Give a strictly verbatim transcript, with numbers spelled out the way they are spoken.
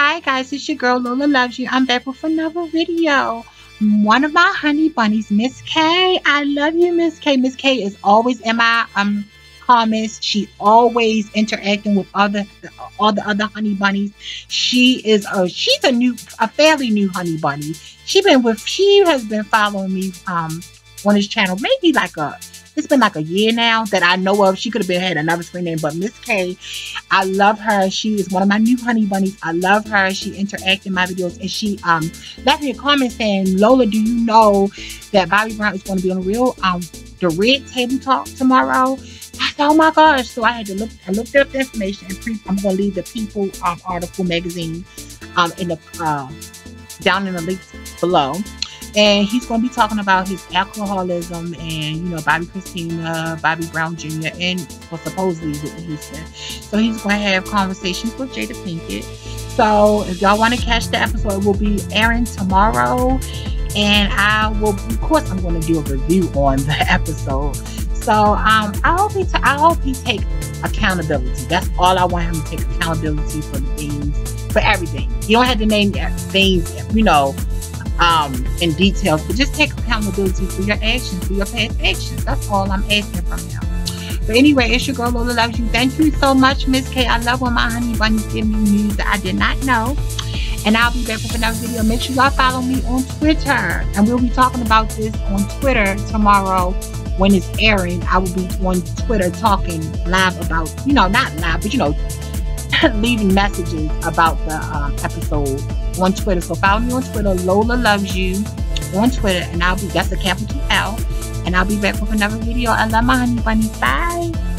Hi guys, it's your girl Lola Loves You. I'm back with another video. One of my honey bunnies, Miss K. I love you, Miss K. Miss K is always in my um comments. She always interacting with other all the other honey bunnies. She is a she's a new a fairly new honey bunny. She been with she has been following me um on this channel maybe like a it's been like a year now that I know of. She could have been had another screen name, but Miss K, I love her. She is one of my new honey bunnies. I love her. She interacts in my videos, and she um left me a comment saying, "Lola, do you know that Bobby Brown is going to be on the real um the Red Table Talk tomorrow?" I said, "Oh my gosh!" So I had to look. I looked up the information, and pre I'm going to leave the People um, article magazine um in the uh down in the links below. And he's going to be talking about his alcoholism and, you know, Bobby Christina, Bobby Brown Junior, and well, supposedly Whitney Houston. So he's going to have conversations with Jada Pinkett. So if y'all want to catch the episode, it will be airing tomorrow. And I will, of course, I'm going to do a review on the episode. So um, I hope he, I hope he take accountability. That's all I want him to take accountability for the things, for everything. You don't have to name things, you know, um in details, but just take accountability for your actions, for your past actions. That's all I'm asking from him. But anyway, it's your girl Lola Loves You. Thank you so much, Miss K. I love when my honey bunnies give me news that I did not know. And I'll be back with another video. Make sure y'all follow me on Twitter, and we'll be talking about this on Twitter tomorrow when it's airing. I will be on Twitter talking live about, you know, not live, but you know, leaving messages about the um, episode on Twitter. So follow me on Twitter, Lola Loves You on Twitter, and I'll be, that's a capital L, and I'll be back with another video. I love my honey bunnies. Bye.